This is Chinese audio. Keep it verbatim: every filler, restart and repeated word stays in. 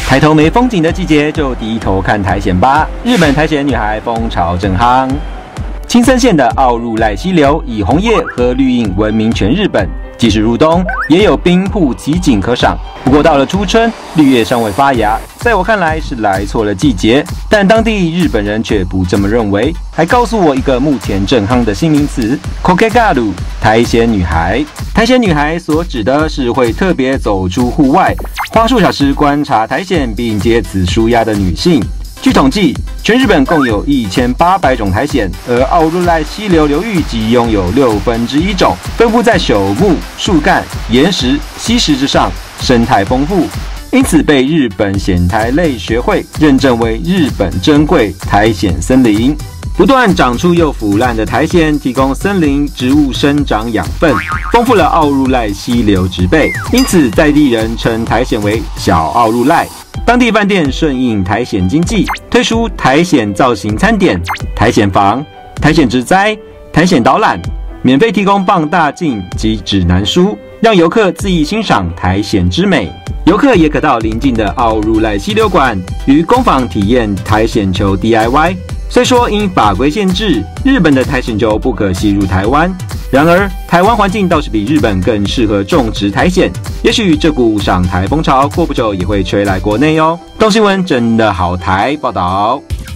抬头没风景的季节，就低头看苔藓吧。日本苔藓女孩风潮正夯。青森县的奥入濑溪流以红叶和绿荫闻名全日本。即使入冬，也有冰瀑奇景可赏。不过到了初春，绿叶尚未发芽，在我看来是来错了季节。但当地日本人却不这么认为，还告诉我一个目前正夯的新名词 “kokegaru” 苔藓女孩。苔藓女孩所指的是会特别走出户外，花数小时观察苔藓并借此舒压的女性。据统计，全日本共有一千八百种苔藓，而奥入濑溪流流域即拥有六分之一种，分布在朽木、树干、岩石、溪石之上，生态丰富，因此被日本藓苔类学会认证为日本珍贵苔藓森林。不断长出又腐烂的苔藓，提供森林植物生长养分，丰富了奥入濑溪流植被，因此在地人称苔藓为小奥入濑。当地饭店顺应苔藓经济，推出苔藓造型餐点、苔藓房、苔藓植栽、苔藓导览，免费提供放大镜及指南书，让游客恣意欣赏苔藓之美。游客也可到邻近的奥入濑溪流馆与工坊体验苔藓球 D I Y。虽说因法规限制，日本的苔藓球不可吸入台湾，然而台湾环境倒是比日本更适合种植苔藓。也许这股赏苔风潮过不久也会吹来国内哦。东新闻真的好台报道。